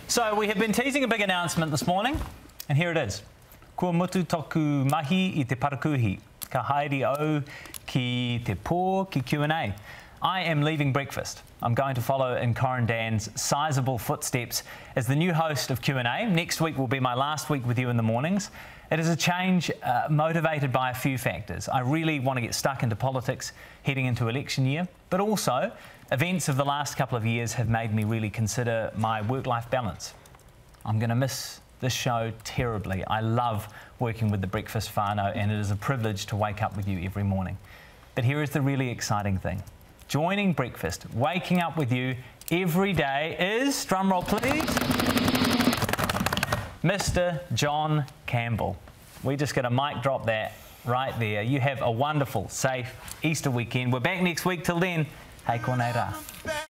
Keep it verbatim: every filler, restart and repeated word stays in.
So we have been teasing a big announcement this morning, and here it is. Kua mutu toku mahi I te parakuhi. Ka haere au ki te pō ki Q and A. I am leaving breakfast. I'm going to follow in Corin Dan's sizable footsteps as the new host of Q and A. Next week will be my last week with you in the mornings. It is a change uh, motivated by a few factors. I really want to get stuck into politics heading into election year, but also events of the last couple of years have made me really consider my work-life balance. I'm going to miss this show terribly. I love working with the Breakfast whānau, and it is a privilege to wake up with you every morning. But here is the really exciting thing. Joining Breakfast, waking up with you every day is, drumroll please, Mister John Campbell. We just got a mic drop that right there. You have a wonderful, safe Easter weekend. We're back next week. Till then, hei konei rā.